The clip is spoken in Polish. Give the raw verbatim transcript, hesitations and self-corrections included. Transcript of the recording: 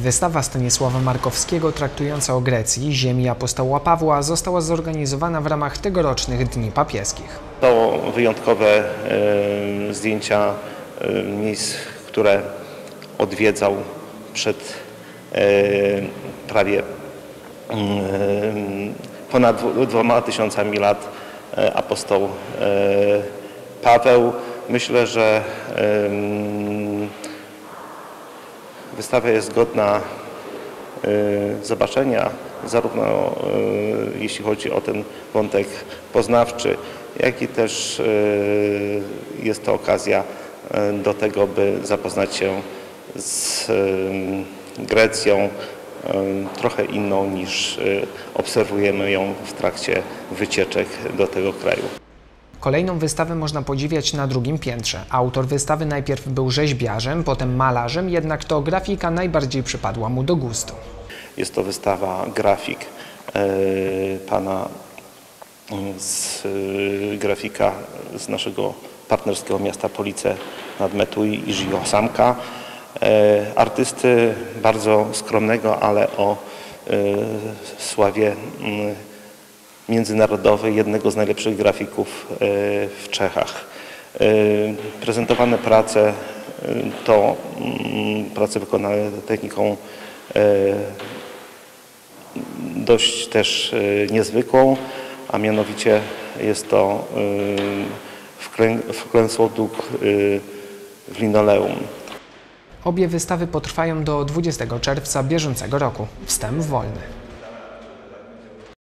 Wystawa Stanisława Markowskiego traktująca o Grecji, ziemi apostoła Pawła została zorganizowana w ramach tegorocznych Dni Papieskich. To wyjątkowe e, zdjęcia e, miejsc, które odwiedzał przed e, prawie e, ponad dwoma tysiącami lat e, apostoł e, Paweł. Myślę, że e, wystawa jest godna y, zobaczenia, zarówno y, jeśli chodzi o ten wątek poznawczy, jak i też y, jest to okazja y, do tego, by zapoznać się z y, Grecją y, trochę inną niż y, obserwujemy ją w trakcie wycieczek do tego kraju. Kolejną wystawę można podziwiać na drugim piętrze. Autor wystawy najpierw był rzeźbiarzem, potem malarzem, jednak to grafika najbardziej przypadła mu do gustu. Jest to wystawa grafik e, pana z e, grafika z naszego partnerskiego miasta Police nad Metui i Żyjo Samka. E, artysty bardzo skromnego, ale o e, sławie m, międzynarodowej, jednego z najlepszych grafików w Czechach. Prezentowane prace to prace wykonane techniką dość też niezwykłą, a mianowicie jest to wklęsłodruk w linoleum. Obie wystawy potrwają do dwudziestego czerwca bieżącego roku. Wstęp wolny.